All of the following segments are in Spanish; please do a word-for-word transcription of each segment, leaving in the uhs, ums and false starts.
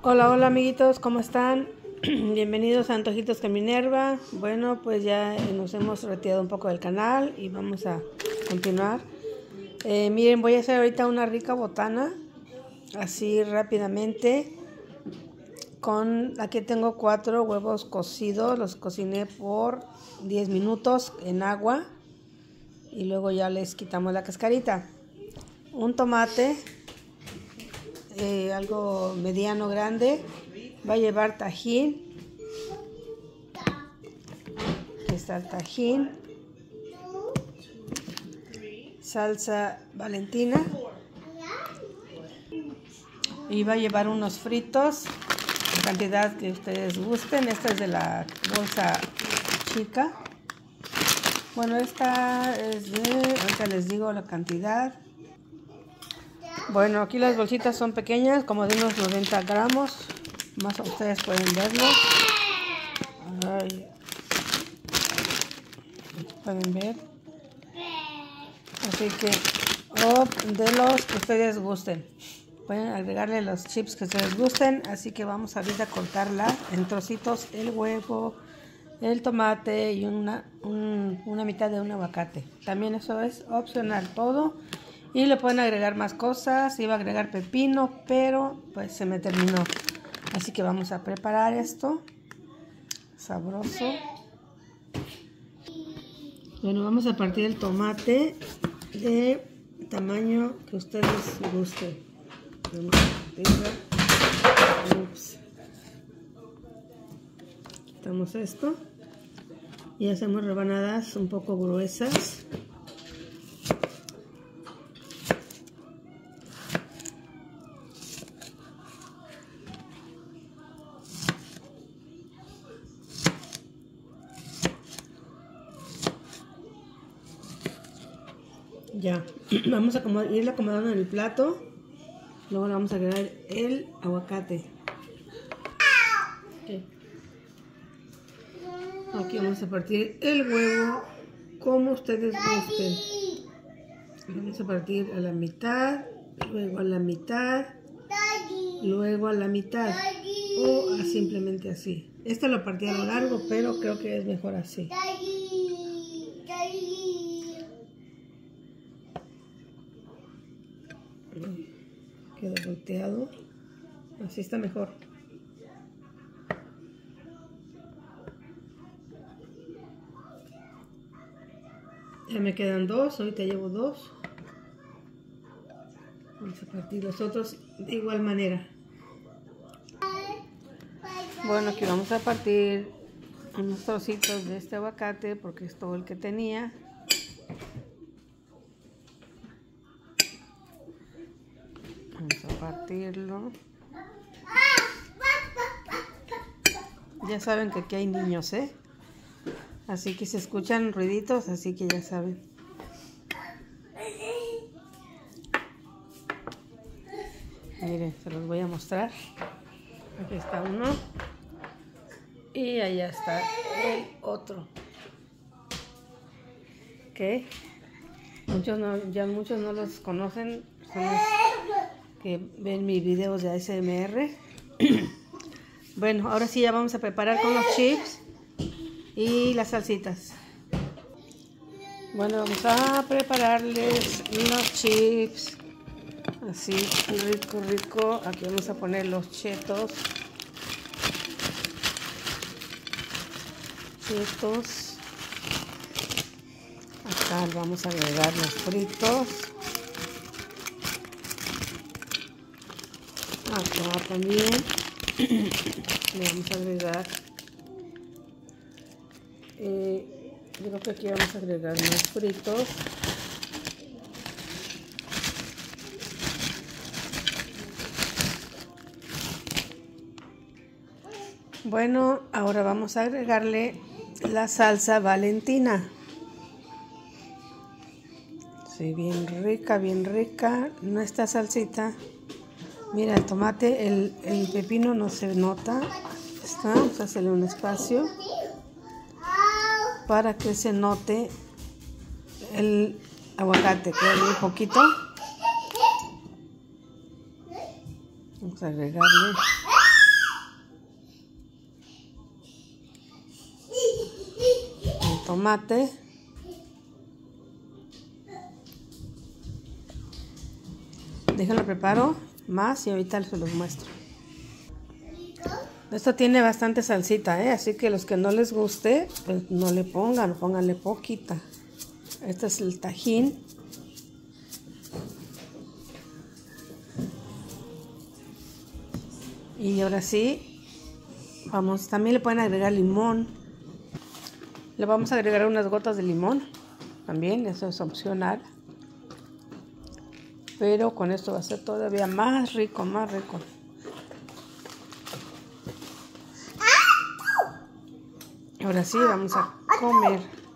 Hola, hola amiguitos, ¿cómo están? Bienvenidos a Antojitos con Minerva. Bueno, pues ya nos hemos retirado un poco del canal y vamos a continuar. Eh, miren, voy a hacer ahorita una rica botana, así rápidamente. Con aquí tengo cuatro huevos cocidos, los cociné por diez minutos en agua y luego ya les quitamos la cascarita. Un tomate, eh, algo mediano grande, va a llevar tajín. Aquí está el tajín, salsa Valentina y va a llevar unos fritos, la cantidad que ustedes gusten. Esta es de la bolsa chica. Bueno, esta es de, ahorita les digo la cantidad. Bueno, aquí las bolsitas son pequeñas, como de unos noventa gramos, más ustedes pueden verlo. Ay, pueden ver. Así que, oh, de los que ustedes gusten. Pueden agregarle los chips que ustedes gusten. Así que vamos ahorita a cortarla en trocitos, el huevo, el tomate y una, un, una mitad de un aguacate. También eso es opcional todo. Y le pueden agregar más cosas. Iba a agregar pepino, pero pues se me terminó. Así que vamos a preparar esto. Sabroso. Bueno, vamos a partir el tomate de tamaño que ustedes gusten. Vamos a partirlo. Ups. Quitamos esto. Y hacemos rebanadas un poco gruesas. Ya, vamos a acomodar, irlo acomodando en el plato. Luego le vamos a agregar el aguacate. Okay. Aquí vamos a partir el huevo como ustedes gusten. Vamos a partir a la mitad, luego a la mitad, luego a la mitad. O a simplemente así. Esto lo partí a lo largo, pero creo que es mejor así. Queda volteado, así está mejor. Ya me quedan dos, ahorita llevo dos. Vamos a partir los otros de igual manera. Bueno, aquí vamos a partir unos trocitos de este aguacate porque es todo el que tenía. Vamos a partirlo. Ya saben que aquí hay niños, ¿eh? Así que se escuchan ruiditos, así que ya saben. Miren, se los voy a mostrar. Aquí está uno. Y allá está el otro. ¿Ok? Muchos no, ya muchos no los conocen. Son los que ven mis videos de A S M R. Bueno, ahora sí ya vamos a preparar con los chips y las salsitas. Bueno, vamos a prepararles los chips. Así, rico, rico. Aquí vamos a poner los chetos. Chetos. Acá vamos a agregar los fritos. Acá también le vamos a agregar, eh, yo creo que aquí vamos a agregar más fritos. Bueno, ahora vamos a agregarle la salsa Valentina. Sí, bien rica, bien rica. Nuestra salsita. Mira, el tomate, el, el pepino no se nota. Está, vamos a hacerle un espacio para que se note el aguacate, que es muy poquito. Vamos a agregarle tomate. Déjenlo preparo más y ahorita se los muestro. Esto tiene bastante salsita, ¿eh? Así que los que no les guste, pues no le pongan, pónganle poquita. Este es el tajín. Y ahora sí, vamos, también le pueden agregar limón. Le vamos a agregar unas gotas de limón, también, eso es opcional. Pero con esto va a ser todavía más rico, más rico. Ahora sí, vamos a comer.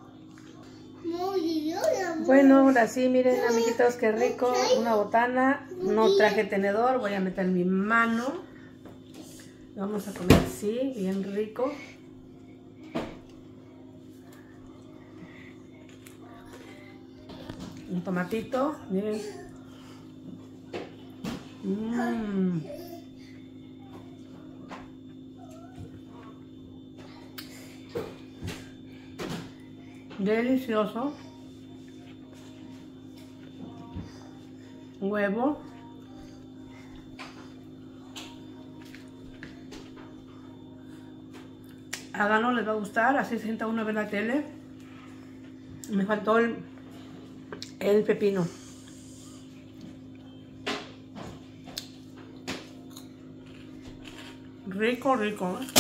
Bueno, ahora sí, miren, amiguitos, qué rico. Una botana. No traje tenedor, voy a meter mi mano. Vamos a comer así, bien rico. Un tomatito, miren. Mmm. Delicioso. Huevo. Háganlo, les va a gustar. Así se sienta uno a ver la tele. Me faltó el, el pepino. Rico, rico. ¿eh?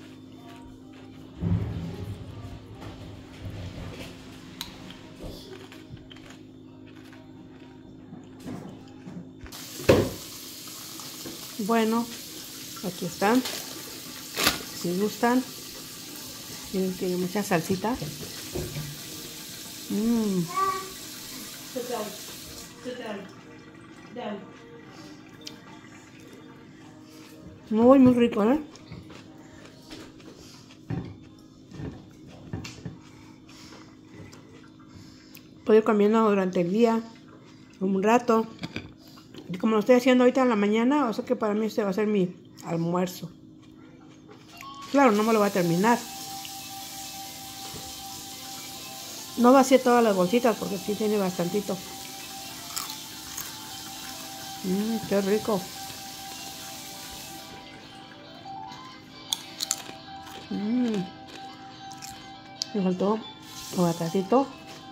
Bueno, aquí están. Si gustan, miren, tiene mucha salsita. Mmm. Muy, muy rico, ¿eh? Puedo ir comiendo durante el día, un rato. Y como lo estoy haciendo ahorita en la mañana, o sea que para mí este va a ser mi almuerzo. Claro, no me lo voy a terminar. No vacié todas las bolsitas porque sí tiene bastantito. Mmm, qué rico. Mmm. Me faltó un aguacatito.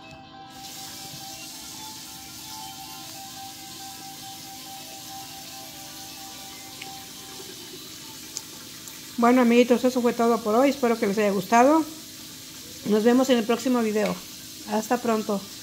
Bueno, amiguitos, eso fue todo por hoy. Espero que les haya gustado. Nos vemos en el próximo video. Hasta pronto.